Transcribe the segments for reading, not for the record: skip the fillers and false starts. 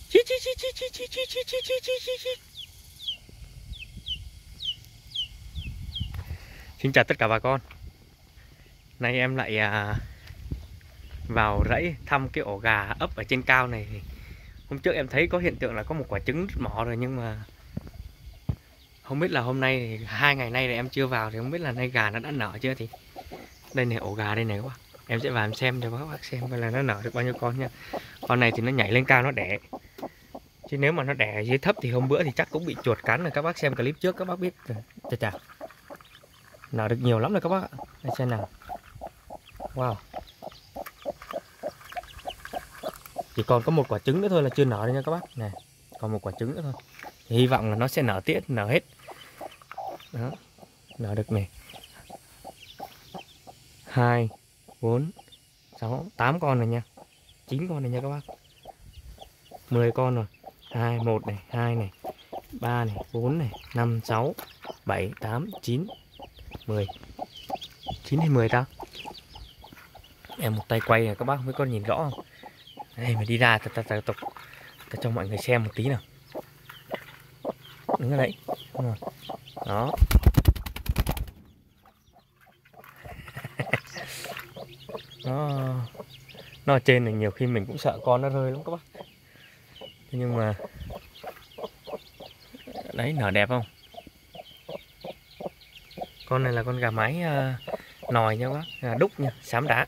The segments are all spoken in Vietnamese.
Chi, chi, chi, chi, chi, chi, chi, chi, chi, chi, chi, chi, chi. Xin chào tất cả bà con. Nay em lại vào rẫy thăm cái ổ gà ấp ở trên cao này. Hôm trước em thấy có hiện tượng là có một quả trứng mỏ rồi, nhưng mà không biết là hôm nay 2 ngày nay là em chưa vào thì không biết là nay gà nó đã nở chưa. Thì đây này, ổ gà đây này các bác. Em sẽ vào em xem cho các bác xem coi là nó nở được bao nhiêu con nha. Con này thì nó nhảy lên cao nó đẻ, chứ nếu mà nó đẻ ở dưới thấp thì hôm bữa thì chắc cũng bị chuột cắn rồi. Các bác xem clip trước các bác biết rồi. Chà chà, nở được nhiều lắm rồi các bác ạ. Đây xem nào. Wow, chỉ còn có một quả trứng nữa thôi là chưa nở đấy nha các bác. Này, còn một quả trứng nữa thôi. Thì hy vọng là nó sẽ nở tiếp, nở hết. Đó, nở được này. 2, 4, 6, 8 con rồi nha. 9 con rồi nha các bác. 10 con rồi. 2, 1 này, 2 này, 3 này, 4 này, 5, 6, 7, 8, 9, 10. 9 hay 10 ta? Em một tay quay này các bác không biết con nhìn rõ không? Đây mà đi ra ta cho mọi người xem một tí nào. Đứng ở đấy. Đó. Nó ở trên này nhiều khi mình cũng sợ con nó rơi lắm các bác. Nhưng mà đấy, nở đẹp không? Con này là con gà mái nòi nha các bác, gà đúc nha, xám đá.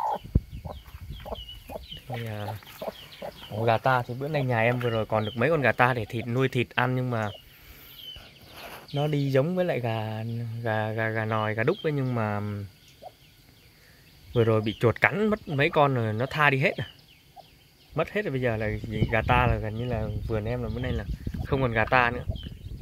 Thì, gà ta thì bữa nay nhà em vừa rồi còn được mấy con gà ta để nuôi thịt ăn, nhưng mà nó đi giống với lại gà nòi, gà đúc ấy, nhưng mà vừa rồi bị chuột cắn mất mấy con rồi, nó tha đi hết rồi. Mất hết rồi, bây giờ là gà ta là gần như là vườn em là bữa nay là không còn gà ta nữa.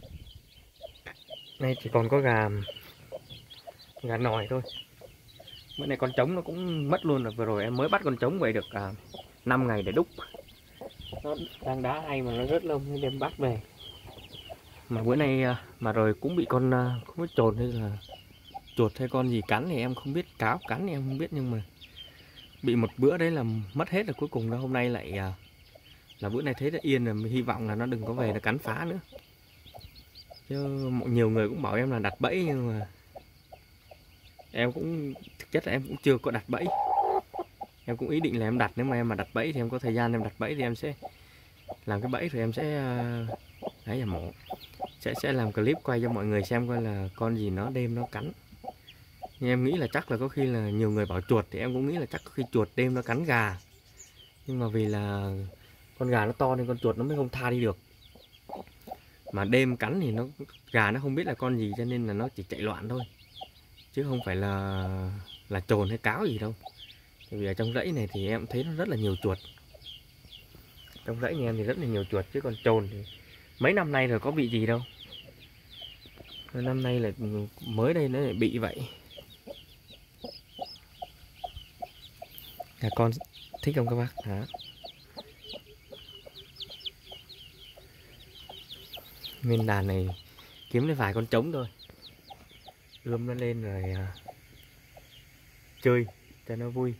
Nay chỉ còn có gà nòi thôi. Bữa nay con trống nó cũng mất luôn rồi. Vừa rồi em mới bắt con trống về được 5 ngày để đúc. Nó đang đá hay mà nó rất lông nên đem bắt về. Mà bữa nay mà rồi cũng bị con không biết trồn hay là chuột hay con gì cắn thì em không biết, cáo cắn thì em không biết, nhưng mà bị một bữa đấy là mất hết rồi. Cuối cùng hôm nay lại là bữa nay thấy đã yên rồi, mình hy vọng là nó đừng có về nó cắn phá nữa. Chứ nhiều người cũng bảo em là đặt bẫy, nhưng mà em cũng thực chất là em cũng chưa có đặt bẫy. Em cũng ý định là em đặt, nếu mà em mà đặt bẫy thì em có thời gian em đặt bẫy thì em sẽ làm cái bẫy rồi em sẽ đấy là mổ, sẽ làm clip quay cho mọi người xem coi là con gì nó đêm nó cắn. Nhưng em nghĩ là chắc là có khi là nhiều người bảo chuột, thì em cũng nghĩ là chắc có khi chuột đêm nó cắn gà. Nhưng mà vì là con gà nó to nên con chuột nó mới không tha đi được. Mà đêm cắn thì gà nó không biết là con gì, cho nên là nó chỉ chạy loạn thôi, chứ không phải là trồn hay cáo gì đâu. Vì ở trong rẫy này thì em thấy nó rất là nhiều chuột. Trong rẫy nhà em thì rất là nhiều chuột, chứ còn trồn thì mấy năm nay rồi có bị gì đâu. Năm nay là mới đây nó lại bị vậy. Là con thích không các bác? Đó. Nguyên đàn này kiếm lấy vài con trống thôi, ươm nó lên rồi chơi cho nó vui.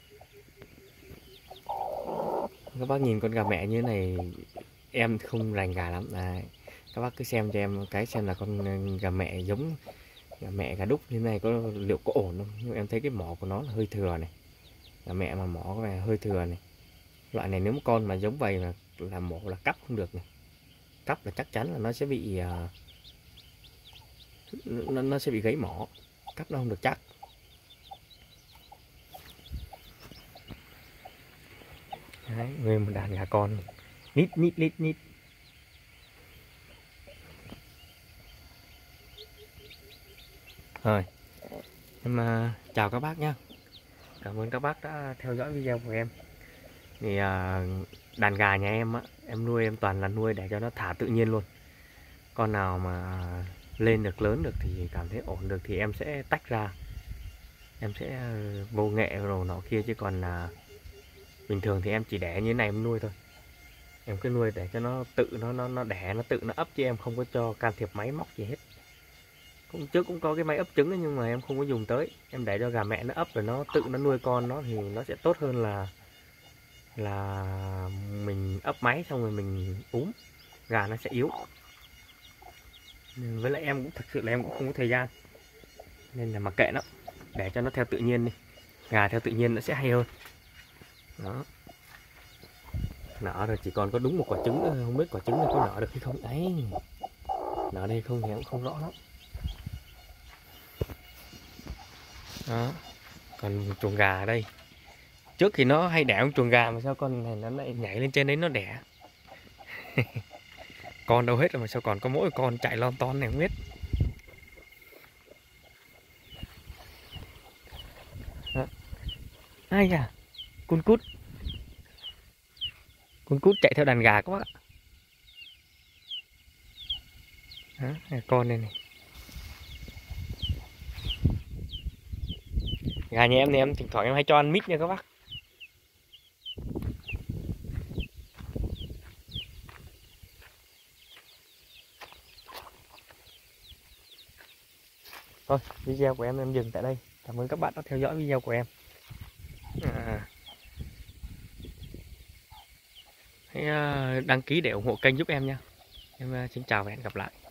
Các bác nhìn con gà mẹ như thế này, em không rành gà lắm. Đấy, các bác cứ xem cho em cái xem là con gà mẹ giống gà mẹ gà đúc như thế này có liệu có ổn không. Nhưng em thấy cái mỏ của nó là hơi thừa này, gà mẹ mà mỏ có vẻ hơi thừa này. Loại này nếu mà con mà giống vậy mà làm mổ là cắp không được này. Cắp là chắc chắn là nó sẽ bị nó sẽ bị gãy mỏ, cắp nó không được chắc. Đấy, nguyên một đàn gà con nít nít nít nít. Rồi em chào các bác nhé, cảm ơn các bác đã theo dõi video của em. Thì đàn gà nhà em á, em nuôi em toàn là nuôi để cho nó thả tự nhiên luôn. Con nào mà lên được lớn được thì cảm thấy ổn được thì em sẽ tách ra, em sẽ vô nghệ rồi nọ kia. Chứ còn bình thường thì em chỉ đẻ như thế này em nuôi thôi. Em cứ nuôi để cho nó tự nó đẻ, nó tự nó ấp, chứ em không có cho can thiệp máy móc gì hết. Trước cũng có cái máy ấp trứng ấy, nhưng mà em không có dùng tới. Em để cho gà mẹ nó ấp rồi nó tự nó nuôi con nó thì nó sẽ tốt hơn là mình ấp máy xong rồi mình úm, gà nó sẽ yếu. Với lại em cũng thực sự là em cũng không có thời gian, nên là mặc kệ nó, để cho nó theo tự nhiên đi. Gà theo tự nhiên nó sẽ hay hơn. Đó. Nở rồi, chỉ còn có đúng một quả trứng nữa, không biết quả trứng này có nở được hay không. Đấy, nở đây không thì em cũng không rõ lắm. Đó. Còn chuồng gà ở đây, trước thì nó hay đẻ con chuồng gà mà sao con này nó lại nhảy lên trên đấy nó đẻ. Con đâu hết rồi mà sao còn có mỗi con chạy lon ton này không biết. Đó. Ai da, con cút. Con cút chạy theo đàn gà các bác ạ. Đó, con này này. Gà nhà em thì em thỉnh thoảng em hay cho ăn mít nha các bác. Thôi, video của em dừng tại đây. Cảm ơn các bạn đã theo dõi video của em. Hãy đăng ký để ủng hộ kênh giúp em nha. Em xin chào và hẹn gặp lại.